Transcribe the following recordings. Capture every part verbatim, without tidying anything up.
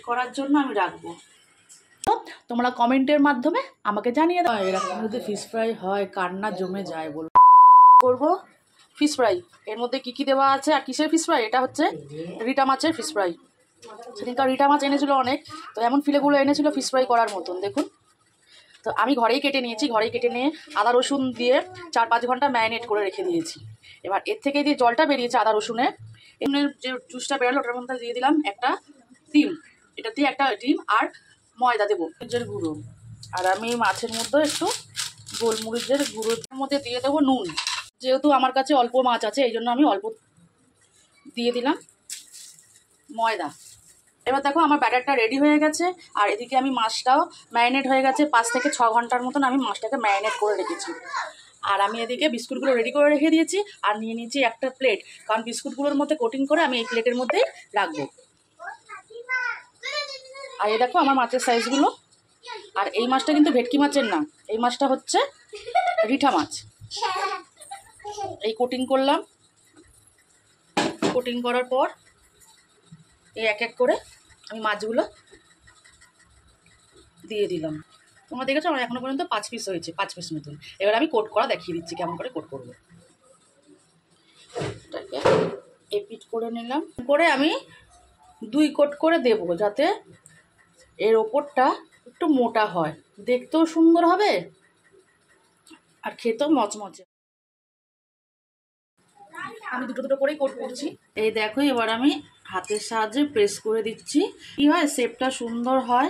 করার জন্য আমি রাখবো। তোমরা কমেন্টের মাধ্যমে আমাকে জানিয়ে দাও এরকম যদি ফিশ ফ্রাই হয় কার না জমে যায় বলো। করবো ফিশ ফ্রাই, এর মধ্যে কী কী দেওয়া আছে আর কিসের ফিশ ফ্রাই, এটা হচ্ছে রিটা মাছের ফিশ ফ্রাই। সেদিনকার রিটা মাছ এনেছিল অনেক, তো এমন ফিলেগুলো এনেছিল ফিশ ফ্রাই করার মতন দেখুন। তো আমি ঘরেই কেটে নিয়েছি, ঘরেই কেটে নিয়ে আদা রসুন দিয়ে চার পাঁচ ঘন্টা ম্যারিনেট করে রেখে দিয়েছি। এবার এর থেকে যে জলটা বেরিয়েছে আদা রসুনে, এমনি যে জুসটা বেরোলো ওটার মধ্যে দিয়ে দিলাম একটা ডিম, এটা দিয়ে একটা ডিম আর ময়দা দেবো মরিচের গুঁড়ো, আর আমি মাছের মধ্যে একটু গোলমরিচের গুঁড়োর মধ্যে দিয়ে দেবো নুন। যেহেতু আমার কাছে অল্প মাছ আছে এই জন্য আমি অল্প দিয়ে দিলাম ময়দা। এবার দেখো আমার ব্যাটারটা রেডি হয়ে গেছে, আর এদিকে আমি মাছটাও ম্যারিনেট হয়ে গেছে, পাঁচ থেকে ছ ঘন্টার মতন আমি মাছটাকে ম্যারিনেট করে রেখেছি। আর আমি এদিকে বিস্কুটগুলো রেডি করে রেখে দিয়েছি, আর নিয়ে নিয়েছি একটা প্লেট, কারণ বিস্কুটগুলোর মধ্যে কোটিং করে আমি এই প্লেটের মধ্যেই রাখবো। আর এই দেখো আমার মাছের সাইজগুলো, আর এই মাছটা কিন্তু ভেটকি মাছের না, এই মাছটা হচ্ছে রিঠা মাছ। এই কোটিং করলাম, কোটিং করার পর এই এক এক করে আমি মাছগুলো দিয়ে দিলাম। তোমরা দেখেছো আমার এখনো পর্যন্ত পাঁচ পিস হয়েছে, পাঁচ পিস মতন। এবার আমি কোট করা দেখিয়ে দিচ্ছি কেমন করে কোট করবো। এটাকে এপিট করে নিলাম, করে আমি দুই কোট করে দেব, যাতে এর ওপরটা একটু মোটা হয়, দেখতেও সুন্দর হবে আর খেতেও মচমচে। আমি দুটো দুটো করেই কোট করছি। এই দেখো এবার আমি হাতের সাহায্যে প্রেস করে দিচ্ছি, কি হয় শেপটা সুন্দর হয়।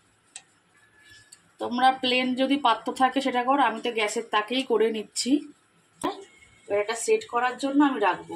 তোমরা প্লেন যদি পাত্র থাকে সেটা করো, আমি তো গ্যাসের তাকেই করে নিচ্ছি। এবার এটা সেট করার জন্য আমি রাখবো।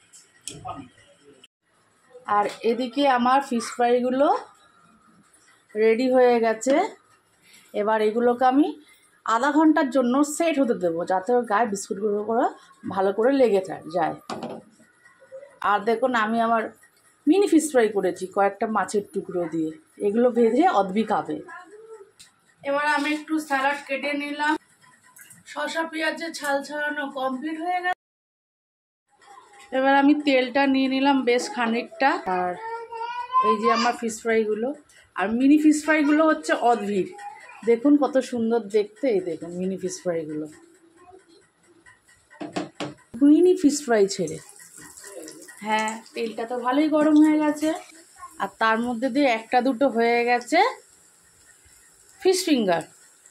আর এদিকে আমার ফিশ ফ্রাইগুলো রেডি হয়ে গেছে। এবার এগুলোকে আমি আধা ঘন্টার জন্য সেট হতে দেবো, যাতে ওর গায়ে বিস্কুটগুলো করে ভালো করে লেগে যায়। আর দেখুন আমি আমার মিনি ফিশ ফ্রাই করেছি কয়েকটা মাছের টুকরো দিয়ে, এগুলো ভেজে অদ্বি খাবে। এবার আমি একটু স্যালাড কেটে নিলাম, শসা পেঁয়াজের ছাল ছাড়ানো কমপ্লিট হয়ে গেছে। এবার আমি তেলটা নিয়ে নিলাম বেশ খানিকটা, আর এই যে আমার ফিশ ফ্রাইগুলো, আর মিনি ফিশ ফ্রাইগুলো হচ্ছে অদ্ভির, দেখুন কত সুন্দর দেখতে। এই দেখুন মিনি ফিশ ফ্রাইগুলো, মিনি ফিশ ফ্রাই ছেড়ে। হ্যাঁ তেলটা তো ভালোই গরম হয়ে গেছে, আর তার মধ্যে দিয়ে একটা দুটো হয়ে গেছে ফিশ ফিঙ্গার।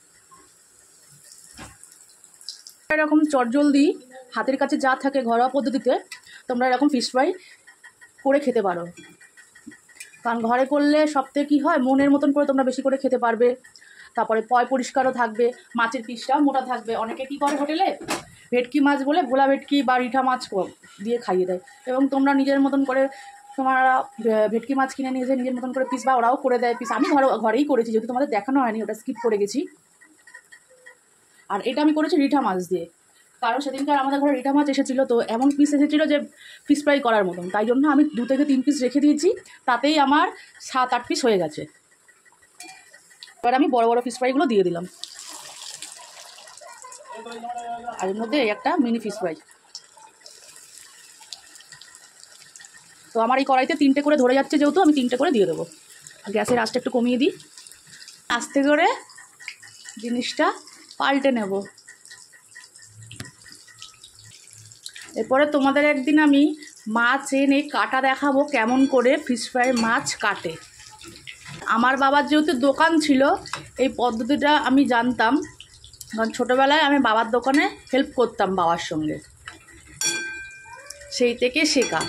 এরকম চটজলদি হাতের কাছে যা থাকে ঘরোয়া পদ্ধতিতে তোমরা এরকম ফিশ ফ্রাই করে খেতে পারো, কারণ ঘরে করলে সবথেকে কী হয় মনের মতন করে তোমরা বেশি করে খেতে পারবে। তারপরে পয় পরিষ্কারও থাকবে, মাছের পিসটাও মোটা থাকবে। অনেকে কী করে হোটেলে ভেটকি মাছ বলে ভোলা ভেটকি বা রিঠা মাছ দিয়ে খাইয়ে দেয়, এবং তোমরা নিজের মতন করে তোমরা ভেটকি মাছ কিনে নিয়ে যে নিজের মতন করে পিস, বা ওরাও করে দেয় পিস। আমি ঘরে ঘরেই করেছি, যেহেতু তোমাদের দেখানো হয়নি ওটা স্কিপ করে গেছি। আর এটা আমি করেছি রিঠা মাছ দিয়ে, কারণ সেদিনকার আমাদের ঘরে রিঠা মাছ এসেছিলো, তো এমন পিস এসেছিলো যে ফিশ ফ্রাই করার মতন, তাই জন্য আমি দু থেকে তিন পিস রেখে দিয়েছি, তাতেই আমার সাত আট পিস হয়ে গেছে। এবার আমি বড় বড় ফিশ ফ্রাইগুলো দিয়ে দিলাম, আর এর মধ্যে একটা মিনি ফিশ ফ্রাই। তো আমার এই কড়াইতে তিনটে করে ধরে যাচ্ছে, যেহেতু আমি তিনটে করে দিয়ে দেবো। গ্যাসের আঁচটা একটু কমিয়ে দিই, আস্তে করে জিনিসটা পাল্টে নেব। এরপরে তোমাদের একদিন আমি মাছ এনে কাটা দেখাবো, কেমন করে ফিশ ফ্রাই মাছ কাটে। আমার বাবার যেহেতু দোকান ছিল এই পদ্ধতিটা আমি জানতাম, কারণ ছোটোবেলায় আমি বাবার দোকানে হেল্প করতাম বাবার সঙ্গে, সেই থেকে শেখা।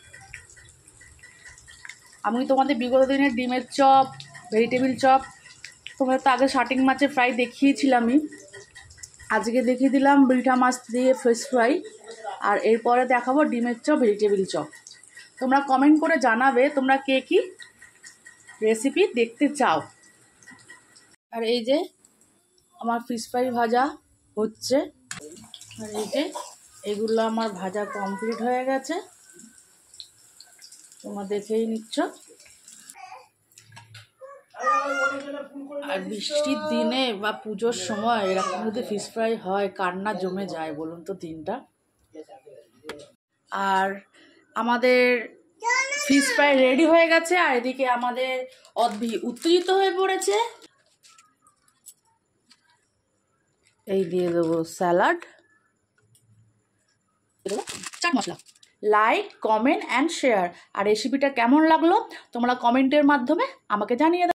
আমি তোমাদের বিগত দিনের ডিমের চপ, ভেজিটেবিল চপ, তোমরা তো আগে শাটিং মাছের ফ্রাই দেখিয়েছিলামই, আজকে দেখিয়ে দিলাম রিঠা মাছ দিয়ে ফিশ ফ্রাই, আর এরপরে দেখাবো ডিমের চপ, ভেজিটেবিল চপ। তোমরা কমেন্ট করে জানাবে তোমরা কে কী রেসিপি দেখতে চাও। আর এই যে আমার ফিশ ফ্রাই ভাজা হচ্ছে, আর এই যে এগুলো আমার ভাজা কমপ্লিট হয়ে গেছে, তোমরা দেখেই নিচ্ছ। আর বৃষ্টির দিনে বা পুজোর সময় এরকম যদি ফিশ ফ্রাই হয় কার না জমে যায় বলুন তো দিনটা। আর আমাদের ফিশ ফ্রাই রেডি হয়ে গেছে, আর এদিকে আমাদের অদ্ভি উত্তেজিত হয়ে পড়েছে। এই দিয়ে দেবো salad, chaat masala. Like, comment and share. আর রেসিপিটা কেমন লাগলো তোমরা কমেন্টের মাধ্যমে আমাকে জানিয়ে দাও।